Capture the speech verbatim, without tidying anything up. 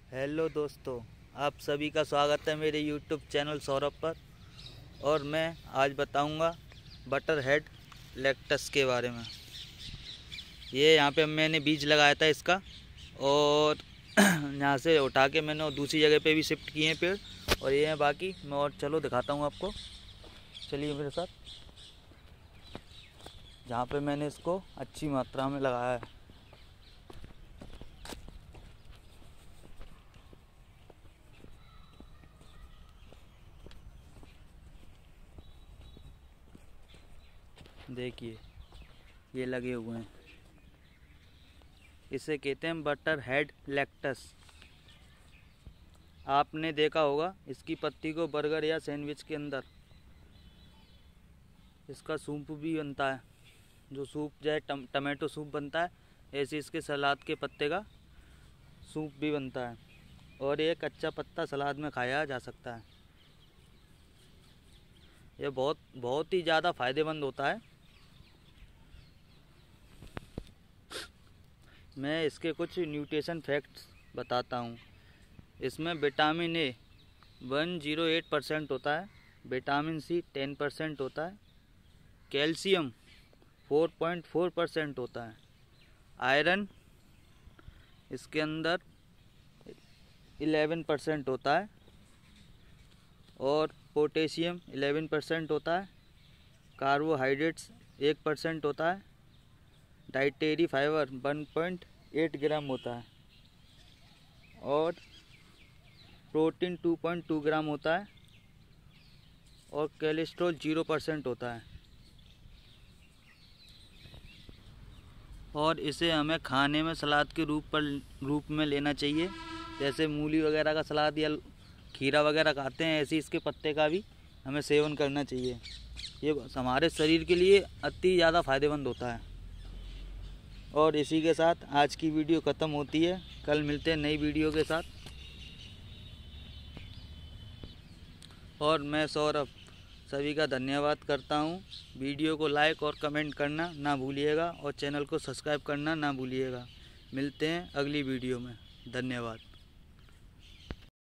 Hello दोस्तों, आप सभी का स्वागत है मेरे यूट्यूब चैनल सौरभ पर। और मैं आज बताऊंगा बटर हेड लेक्टस के बारे में। ये यहाँ पे मैंने बीज लगाया था इसका, और यहाँ से उठा के मैंने दूसरी जगह पे भी शिफ्ट किए हैं पेड़, और ये हैं बाकी। मैं और चलो दिखाता हूँ आपको, चलिए मेरे साथ। जहाँ पे मैंने इसको अच्छी मात्रा में लगाया है, देखिए ये लगे हुए हैं। इसे कहते हैं बटर हेड लेक्टस। आपने देखा होगा इसकी पत्ती को बर्गर या सैंडविच के अंदर इसका सूप भी बनता है। जो सूप जैसे टम, टमाटो सूप बनता है, ऐसे इसके सलाद के पत्ते का सूप भी बनता है, और ये कच्चा पत्ता सलाद में खाया जा सकता है। ये बहुत बहुत ही ज़्यादा फायदेमंद होता है। मैं इसके कुछ न्यूट्रिशन फैक्ट्स बताता हूँ। इसमें vitamin A one zero eight percent होता है, विटामिन सी टेन परसेंट होता है, calcium four point four percent होता है, आयरन इसके अंदर इलेवन परसेंट होता है, और पोटेशियम इलेवन परसेंट होता है, कार्बोहाइड्रेट्स एक परसेंट होता है, dietary fibre one point eight gram होता है, और protein two point two gram होता है, और कोलेस्ट्रॉल ज़ीरो परसेंट होता है। और इसे हमें खाने में सलाद के रूप पर रूप में लेना चाहिए। जैसे मूली वगैरह का सलाद या खीरा वगैरह खाते हैं, ऐसे इसके पत्ते का भी हमें सेवन करना चाहिए। ये हमारे शरीर के लिए अति ज़्यादा फायदेमंद होता है। और इसी के साथ आज की वीडियो ख़त्म होती है। कल मिलते हैं नई वीडियो के साथ। और मैं सौरभ सभी का धन्यवाद करता हूँ। वीडियो को लाइक और कमेंट करना ना भूलिएगा, और चैनल को सब्सक्राइब करना ना भूलिएगा। मिलते हैं अगली वीडियो में। धन्यवाद।